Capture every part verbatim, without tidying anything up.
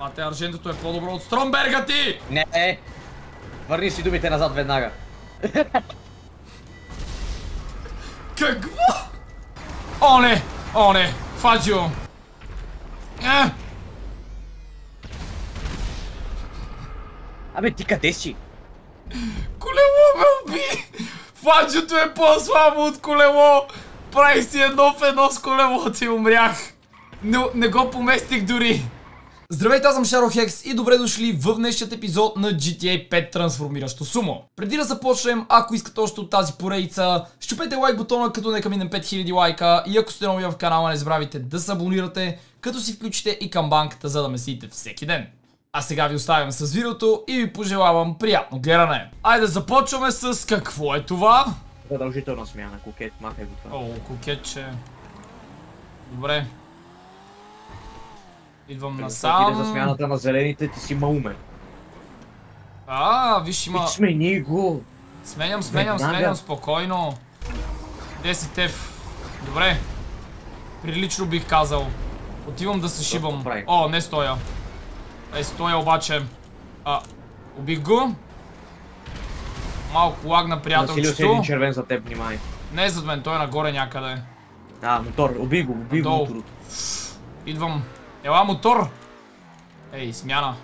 А те Аржентото е по-добро от Стромберга ти! Не! Върни си думите назад веднага. Какво? О, не! О, не! Фаджио! Е! Абе, ти къде си? Колело ме уби! Фаджиото е по-слабо от колело! Правих си едно в едно с колелото и умрях! Не, не го поместих дори! Здравейте, аз съм Шаро-Хекс и добре дошли в днешният епизод на джи ти ей пет Трансформиращо сумо. Преди да започнем, ако искате още от тази поредица, щупете лайк бутона, като нека минем пет хиляди лайка, и ако сте нови в канала, не забравяйте да се абонирате, като си включите и камбанката, за да ме следите всеки ден. А сега ви оставям с видеото и ви пожелавам приятно гледане. Айде започваме с какво е това? Задължителна смяна, кокет, махай го това. О, кокетче. Добре. Идвам насам. Иде за смяната на зелените, ти си маумен. А, виж има... Смени го! Сменям, сменям, Веднага. сменям, спокойно. десет еф. Добре. Прилично бих казал. Отивам да се шибам. прави. О, не стоя. Е, стоя обаче. А, убих го. Малко лагна Насилил си един приятелчето. червен за теб, внимай. Не е зад мен, той е нагоре някъде. А, мотор, уби го, уби го Надолу. моторото. Идвам. Ела, мотор. Ей, смяна.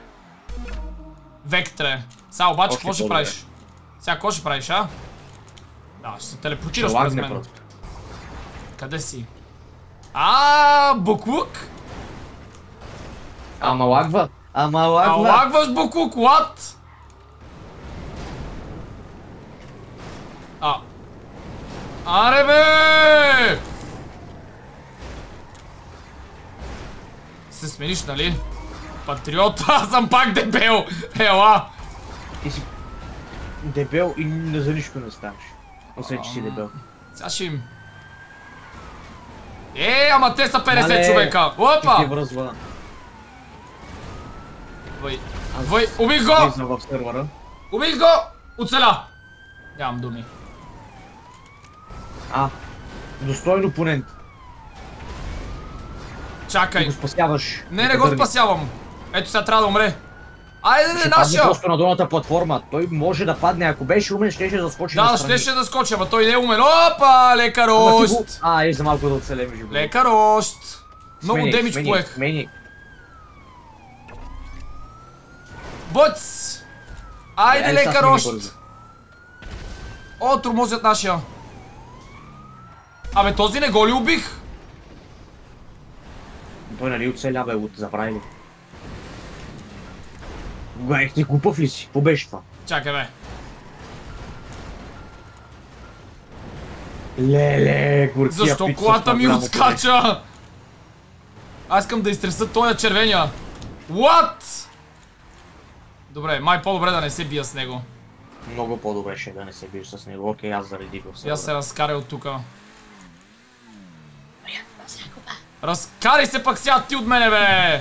Вектре. Сега обаче, Още какво ще по-добре. правиш? Сега какво ще правиш, а? Да, ще се телепортираш Ще през лагне мен. просто. Къде си? А, буклук? Ама лагва, ама А, лагва. лагваш буклук, what? А. Аре бе! Се смениш, нали? Патриот, аз съм пак дебел! Ела! Ти си дебел и не за нищо не ставаш. Освен, че си дебел. Сега ще им... Е, ама те са петдесет Мале, човека! Ти ти Опа! връзва. Въй, Аз въй, убих го! влизам в сървъра. Убих го! Оцеля! Нямам думи. А, достойно опонент. Ти Чакай. го спасяваш. Не, не го спасявам. Ето сега трябва да умре. Айде, не, Ще падне нашия! просто на долната платформа. Той може да падне. Ако беше умен, щеше да скочи Да, настрани. щеше да скочи, ама той не е умен. Опа, лекар Ама ти го- още! А, е за малко да оцелем живо. Лекар още! Много Смени, демидж смени, поех. смени. Бъц! Айде, Е, лекар сега смени още! бързо. О, тормозят нашия. Абе, този не го ли убих? Той нали оцеля, бе, от забрави ли? Гай, ти глупав ли си? Какво беше това? Чакай, бе. Леле, горкия Защо пица колата с ми голямо отскача? Аз искам да изтреса този червения. What? Добре, май по-добре да не се бия с него. поле. Много по-добре ще да не се биеш с него. Окей, аз заредих в И аз се сървъра. разкаря от тука. Разкарай се пак сега ти от мене, бе!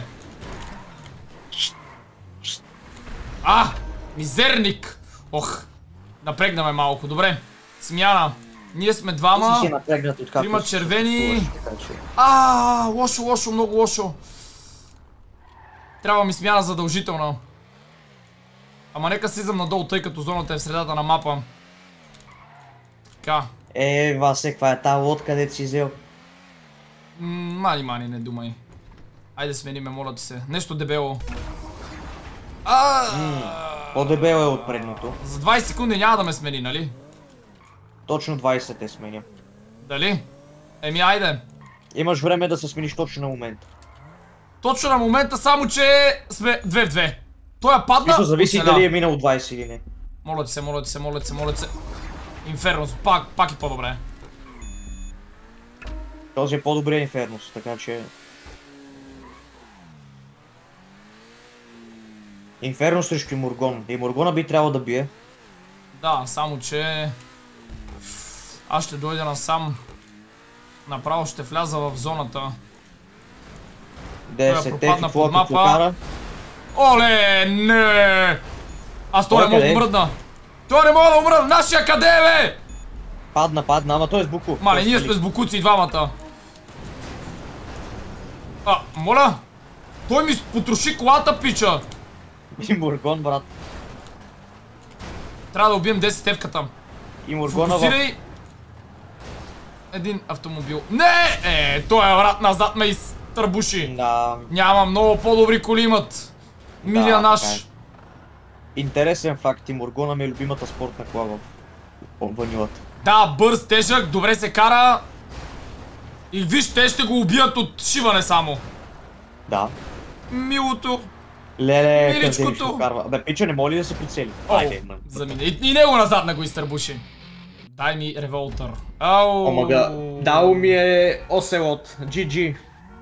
А! Мизерник! Ох! Напрегнаме малко, добре. Смяна. Ние сме Ти двама. си напрегнат от както Трима си червени. съществуваш, така че- А, лошо, лошо, много лошо. Трябва ми смяна задължителна. Ама нека слизам надолу, тъй като зоната е в средата на мапа. Така. Е, Васе, каква е тази лодка, където си взел? М, Мани, мани, не думай. Айде смениме, моля ти се. Нещо дебело. А, По-дебел е от предното. За двайсет секунди няма да ме смени, нали? Точно двайсет те сменя. Дали? Еми, айде. Имаш време да се смениш точно на момента. Точно на момента, само че сме две в две. Той я падна. Мисля, зависи оцеля. дали е минал двайсет или не. Моля ти се, моля ти се, моля ти се, моля ти се. Инфернос, пак, пак е по-добре. Този е по-добре Инфернус, така че... Инфернус срещу Моргон. И Моргона би трябвало да бие. Да, само че... Аз ще дойда насам. Направо ще вляза в зоната. десет пропадна те, под какво мапа. покара. Оле, не! Аз той Той не мога да къде? умръдна. Той не мога да умръдна. Нашия къде е, бе? Падна, падна, ама той е с буку. Мале, Той ние спали. сме с букуци и двамата. А, моля? Той ми потроши колата, пича! И Моргон, брат. Трябва да убием десет ефката. И Моргона Фокусирай един автомобил. Не! Е, той е врат назад ме изтърбуши. Да. Няма, много по-добри коли имат. Милия Да, наш. така е. Интересен факт, и Моргона ми е любимата спортна кола в ванилата. Да, бърз, тежък, добре се кара. И виж, те ще го убият от шиване само. Да. Милото. Леле, Миличкото. къде ще го карва? Бе, пича, не моли да се прицели. О, Айде, мън. замине. И, и него назад не го изтърбуши. Дай ми револтър. Ау. Омага, дал ми е Оселот. джи джи.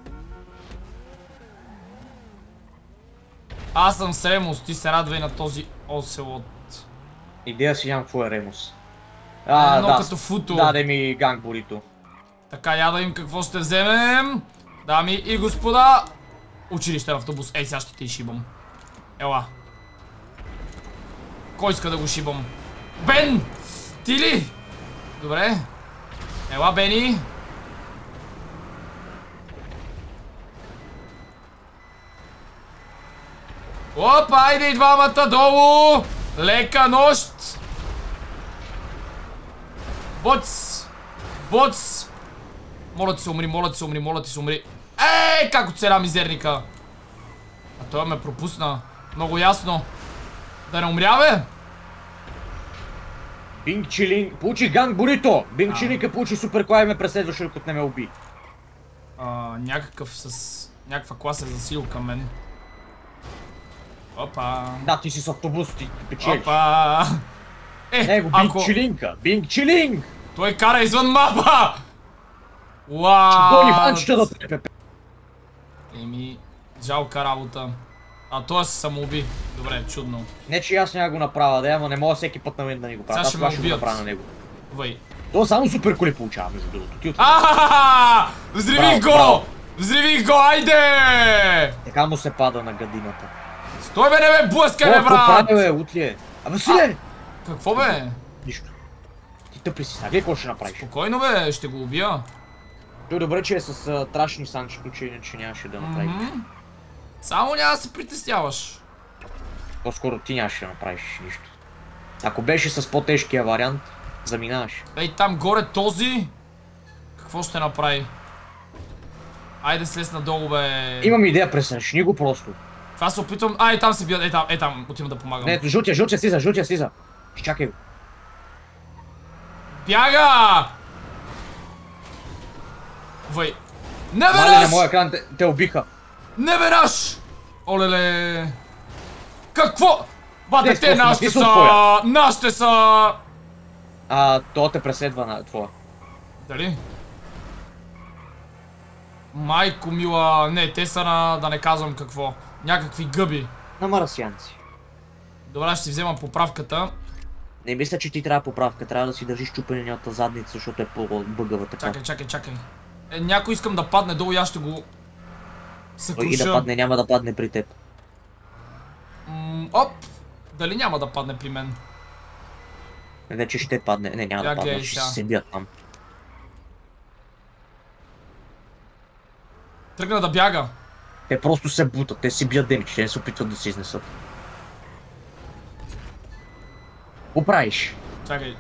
Аз съм с Ремус, ти се радвай на този Оселот. Идея си нямам какво е Ремус. А, Едно да, като футо. даде ми ганг бурито. Така, я да им какво ще вземем. Дами и господа. Училищен автобус. Ей, сега ще те шибам. Ела. Кой иска да го шибам? Бен! Ти ли? Добре. Ела, Бени. Опа, айде и двамата долу! Лека нощ! Боц! Боц! Моля ти се умри, моля ти се умри, моля ти се умри. Ей, как оцеля мизерника! А той ме пропусна. Много ясно. Да не умря, бе? Бинг Чилинг, получи ганг бурито! Бинг Чилинг е получи супер кола и ме преследваше, докато не ме уби. А, някакъв с... някаква класа е засил към мен. Опа. Да, ти си с автобус, ти печелиш. Опа. Е, Него, Бинг ако... Чилинга! Бинг Чилинг! Той кара извън мапа! Уау! Гони ванчета да трепе. Еми, жалка работа. А той се самоуби. Добре, чудно. Не, че аз няма го направя, да, ама не мога всеки път на мен да ни го правя. Сега Аз ще това ме ще го убият. направя на него. Въй. То само супер коли получава, между другото. Ти отвън. Ахахаха! Взривих Браво, браво. го! Взривих го, айде! Така му се пада на гадината. Стой бе, не ме блъскай, бе, О, брат! какво прави, бе, утлие? А, Василе! Какво бе? Нищо. Ти тъпли си, сега гледай какво ще направиш. Спокойно бе, ще го убия. Той добре, че е с а, трашни санчето, че иначе нямаше да направи. Мгм. Само няма да се притесняваш. По-скоро ти нямаше да направиш нищо. Ако беше с по-тежкия вариант, заминаваш. Ей, там горе този. Какво ще направи? Айде слез надолу, бе. Имам идея, пресрещни го просто. Това се опитвам. Ай, там се бият. Ей, там, ей, там. Отивам да помагам. Не, жълтия, жълтия слиза, жълтия слиза. Изчакай го. Бяга! Въй. Не Мале, на вераш! моя екран те, те убиха. Не вераш! Олеле! Какво? Бате, Не, те просто нашите натисна са! твоя. Нашите са! А, то те преследва на твоя. Дали? Майко мила, не, те са на, да не казвам какво. Някакви гъби. На марасианци. Добре, ще си взема поправката. Не мисля, че ти трябва поправка. Трябва да си държиш чупенената задница, защото е по-бъгава така. Чакай, чакай, чакай. Е, някой искам да падне долу и аз ще го Той съкруша. и да падне, няма да падне при теб. М, оп! Дали няма да падне при мен? Вече ще падне. Не, няма Я да падне, гледай ще сега. се бият там. Тръгна да бяга. Те просто се бутат, те си бият демичи, те не се опитват да се изнесат. Какво правиш? Чакай.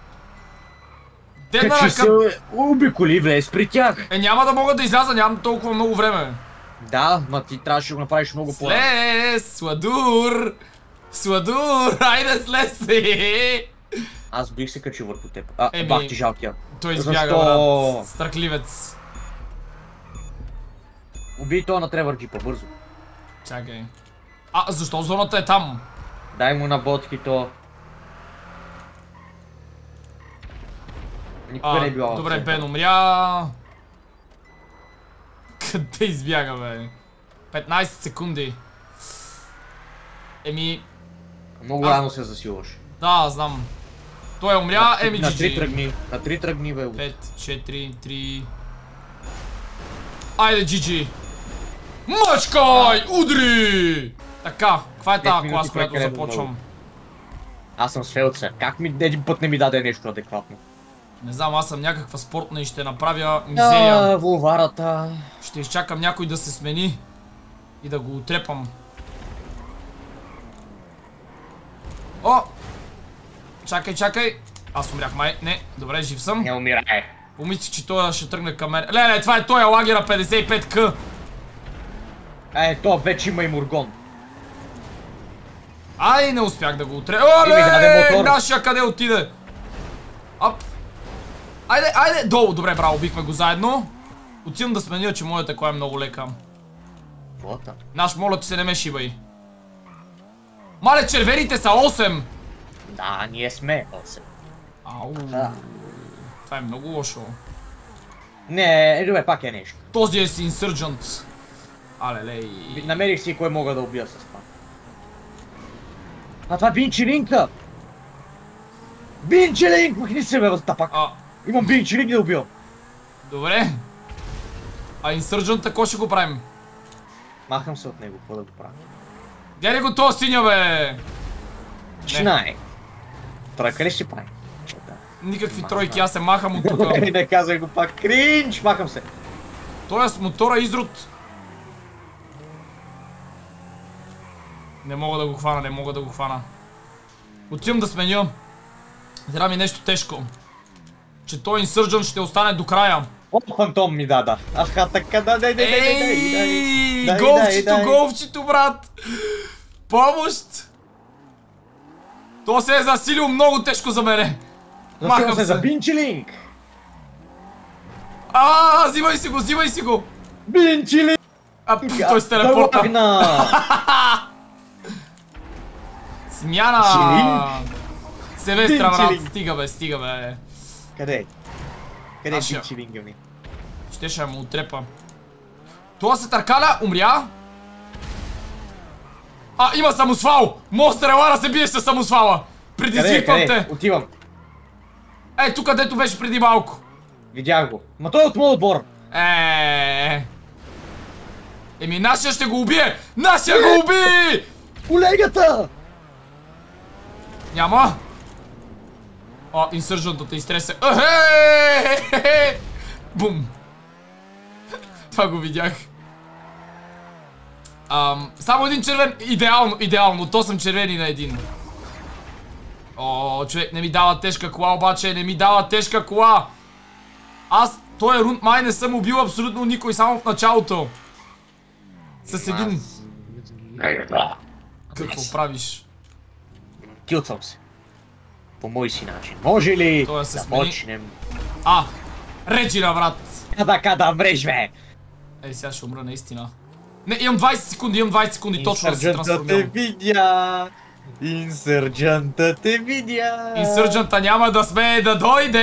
Дена Качи на се, къп... уби коли, влез при тях. Е, няма да мога да изляза, нямам толкова много време. Да, ма ти трябваше да го направиш много по-рано. Слез, Сладур! Сладур, айде слез си! Аз бих се качил върху теб. А, Еми, бах ти жалкия. Той избяга, Защо? брат. Страхливец. Убий това на Тревър Джипа, бързо. Чакай. А, защо зоната е там? Дай му на ботки то. Никога А, не е била. добре, в центъра. Бен умря. Къде избяга, бе? петнайсет секунди. Еми, Много Аз- рано се засилваш. да, знам. Той е умря, еми На три джи джи. тръгни. На три тръгни, бе. пет, четири, три... Айде, джи джи! Мъчкай! Удри! Така, каква е Пет тази минути клас, която прекалено започвам? Аз съм с Фелцер. Как ми един път не ми даде нещо адекватно? Не знам, аз съм някаква спортна и ще направя мизерия. А, вулварата. Ще изчакам някой да се смени. И да го отрепам. О! Чакай, чакай. Аз умрях май. Не, добре, жив съм. Не умирай. Помислих, че той ще тръгне към мен. Леле, това е той лагера петдесет и пет К. Е, то вече има и Мургон. Ай, не успях да го отрепам. Оле, нашия къде отиде? Ап. Айде, айде, долу, добре, браво, бихме го заедно. Отивам да сменя, че моята кола е много лека. Вота. Наш, моля ти се, не ме шибай. Мале, червените са осем. Да, ние сме осем. Ау. Да. Това е много лошо. Не, добре, пак е нещо. Този е си инсърджант. Алелей. Намерих си кой мога да убия с това. А това е Бинчилинка! Бинчилинк! Махни се, бе, тапак! А, Имам Бинчилинк да убия. добре. А инсърджант, какво ще го правим? Махам се от него, какво да го правя? Гледай го то синя, бе! Знае. Тройка ли ще прави? Никакви тройки, аз се махам от тук. Не казвай го пак, кринч! Махам се. Той е с мотора изрод. Не мога да го хвана, не мога да го хвана. Отивам да сменя. Трябва ми нещо тежко. Че той инсърджан ще остане до края. О, фантом ми дада. Аха, така, да, дай, дай, дай, дай, Ей, дай, голфчето, дай, дай. голфчето, брат! Помощ! То се е засилил много тежко за мене. Махам Махам се за се. Бинчилинк. А, взимай си го, взимай си го! Бинчилинк! А, пф, той се телепорта. Лагна. Смяна! Бинчилинк. Севестра, брат, Бинчилинк. стига бе, стига бе. Къде? Къде е Аз ще- Бинчилинга ми? Ще ще му отрепа. Това се търкаля, умря. А, има самосвал! Монстър, ела да се биеш с самосвала! Къде, Предизвиквам къде? те! Отивам. Ей, тук дето беше преди малко. Видях го. Ма той е от моят отбор. Е. Еми, нашия ще го убие! Нашия го уби! Колегата! Няма. О, инсържантът те изтресе. Ехе! Бум. Това го видях. Ам, само един червен. Идеално, идеално. То съм червени на един. О, човек, не ми дава тежка кола, обаче. Не ми дава тежка кола. Аз, той рунд май не съм убил абсолютно никой, само в началото. С един. Какво правиш? Килцам се. По мой си начин. Може ли Той да се да смени. почнем? А! Реджина, брат! Така да мреш, бе! Ей, сега ще умра наистина. Не, имам двайсет секунди, имам двайсет секунди точно да се Инсърджанта те трансформирам. видя! Инсърджанта те видя! Инсърджанта няма да смее да дойде!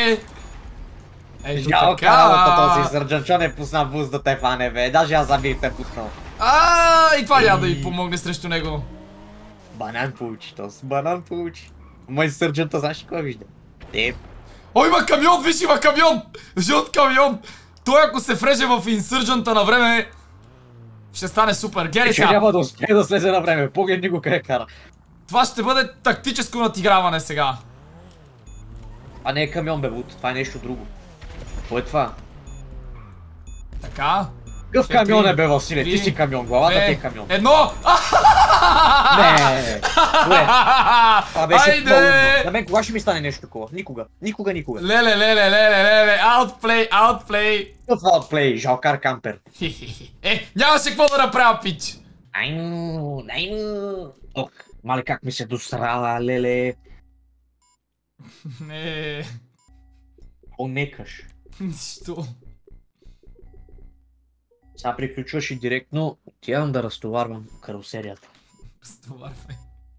Ето Жалка работа този така! инсърджант, че не пусна буз да те фане, бе. Даже аз забих те пуснал. А, и това няма да й помогне срещу него. Банан получи, този банан получи. Ама инсърджанта, знаеш ли кой вижда? Теб. О, има камион, виж, има камион! Жълт камион! Той ако се вреже в инсърджанта на време, ще стане супер. Гери Че сега! няма да успее да слезе на време, погледни го къде кара. Това ще бъде тактическо надиграване сега. А не е камион, бе, Вуд, това е нещо друго. Какво е това? Така. Какъв Четири, камион е, бе, Василе? Ти три, си камион, главата две, ти е камион. Едно! Не, добре. Това беше Айде! по-умно. На мен кога ще ми стане нещо такова? Никога. Никога, никога. Леле, леле, леле, леле, outplay, outplay. Това е отплей, жалкар кампер. Е, нямаше какво да направя, пич. Айну, айну. Ох, мале как ми се досрала, леле. Не, Онекаш. нищо. Сега приключваш и директно отивам да разтоварвам карусерията. Стоварвай.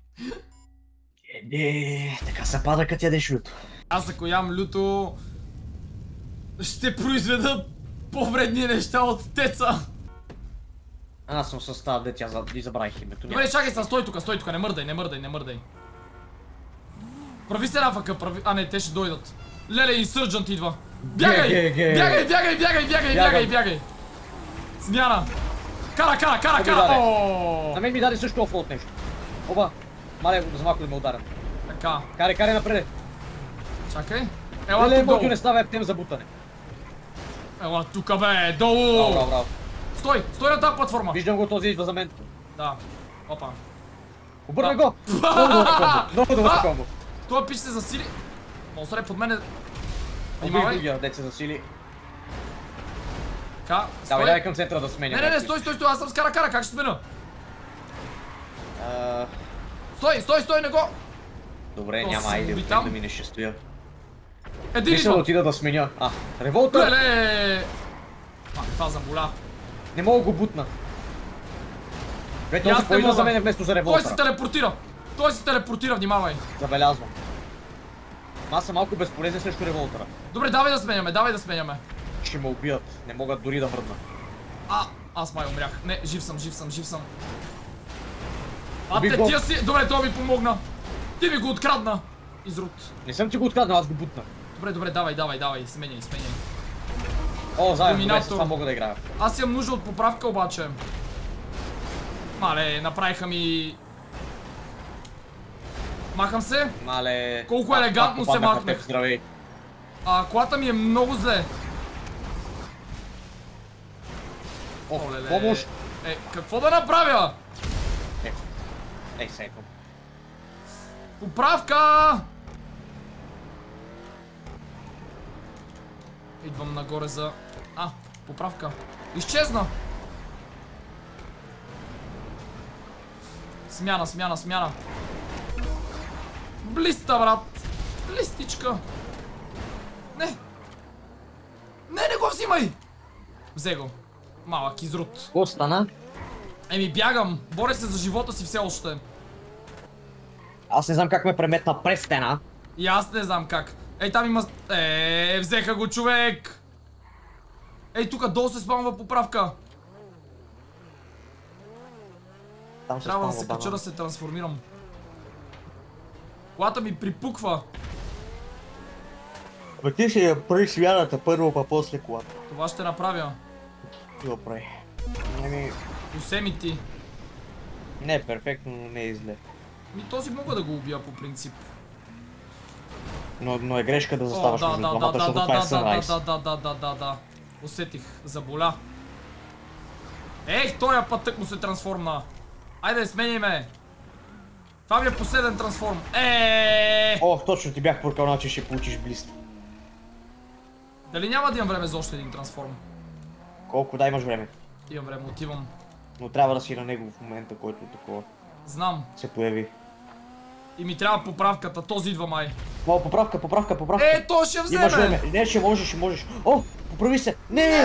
Еде, така се пада като ядеш люто. Аз ако ям люто, ще произведа по-вредни неща от теца. Аз съм с тази детя, за... и забравих името. Добре, чакай се, стой тук, стой тук, не мърдай, не мърдай, не мърдай. Прави се рафъка, прави... А не, те ще дойдат. Леле, инсърджант идва. Бягай! Ге, ге, ге. Бягай, бягай, бягай, бягай, Бягам. бягай, бягай. Смяна. Кара, кара, кара, Ами, кара. даде. О! На мен ми даде също офло от нещо. Оба, мале за малко да ме ударя. Така, Карай, карай напред. чакай. Ела Леле, тук долу. моето не става ептем за бутане. Ела тук бе, Браво, долу. браво, браво. Стой! Стой на тази платформа! Виждам го, този идва за мен. Да. Опа. Обърна го! Много добро комбо! Много добро комбо! Това пич се засили. Монстър е под мене. Убих Внимавай. другия, дет се засили. Ка, Давай, давай към центъра да сменя. Не, не, не, стой, стой, стой, аз съм с кара-кара, как ще сменя? Uh... Стой, стой, стой, не го! Добре, То няма, си айде, уби да там. ми не ще стоя. Един Мисля да идва! отида да сменя. А, револта! Леле! А, това заболя. Не мога го бутна. Бе, И аз този не поида мога. за мен вместо за Той се револта. телепортира! Той се телепортира, внимавай! Забелязвам. Аз съм малко безполезен срещу револтера. Добре, давай да сменяме, давай да сменяме. Ще ме убият. Не могат дори да мръдна. А, аз май умрях. Не, жив съм, жив съм, жив съм. А Убих те го. тия си... Добре, той ми помогна. Ти ми го открадна. Изрут. Не съм ти го откраднал, аз го бутнах. Добре, добре, давай, давай, давай, сменяй, сменяй. О, заедно, добре, Доминатор. с това мога да играя. Аз имам нужда от поправка обаче. Мале, направиха ми... Махам се. Мале... Колко пак- елегантно пак се попаднах на махнах. теб, Здравей. А, колата ми е много зле. Ох, Олеле. помощ. Е, какво да направя? Е, ей, секунд. Поправка! Идвам нагоре за... А, поправка. Изчезна! Смяна, смяна, смяна. Блиста, брат! Блистичка! Не! Не, не го взимай! Взе го. Малък изрут. Какво стана? Еми, бягам. Боря се за живота си все още. Аз не знам как ме преметна през стена. И аз не знам как. Ей, там има... Е, взеха го, човек! Ей, тука долу се спамва поправка. Там се Трябва да спамва се кача банана. да се трансформирам. Колата ми припуква. Бе, ти ще я прави смяната първо, па после колата. Това ще направя. Ти го прави. Ами... Усе ми ти. Не е перфектно, но не е зле. Ми този мога да го убия по принцип. Но, но е грешка да О, заставаш да, между да, двамата, да, защото да, това е да, да, Sunrise. да, да, да, да, да, да. Усетих. Заболя. Ех, този път тък му се трансформна. Айде, сменяй ме. Това ми е последен трансформ. Еее! О, точно ти бях прокълнал, че ще получиш блист. Дали няма да имам време за още един трансформ? Колко да имаш време. Имам време, отивам. Но трябва да си на него в момента, който такова Знам. се появи. И ми трябва поправката. Този идва май. О, поправка, поправка, поправка. Е, то ще вземе! Имаш време. Не, ще можеш, ще можеш. О, поправи се. Не!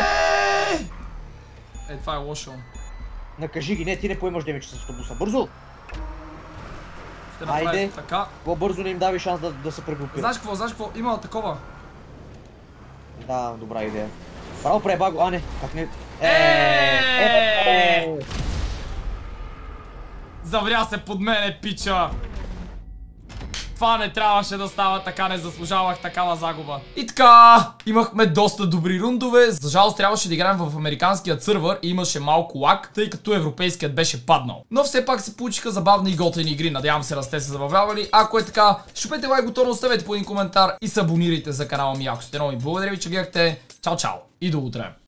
Е, това е лошо. Накажи ги. Не, ти не поемаш демидж с автобуса. Бързо! Ще направя Айде. така. По-бързо не им дави шанс да, да се прегрупират. Знаеш какво, знаеш какво? Има такова. Да, добра идея. Право преба го. А, не. Как не? Е! Завря се под мене, пича! Това не трябваше да става така, не заслужавах такава загуба. И така, имахме доста добри рундове. За жалост трябваше да играем в американският сървър и имаше малко лаг, тъй като европейският беше паднал. Но все пак се получиха забавни и готини игри. Надявам се да сте се забавлявали. Ако е така, шупете лайк бутона, оставете по един коментар и се абонирайте за канала ми, ако сте нови. Благодаря ви, че гледахте. Чао, чао и до утре!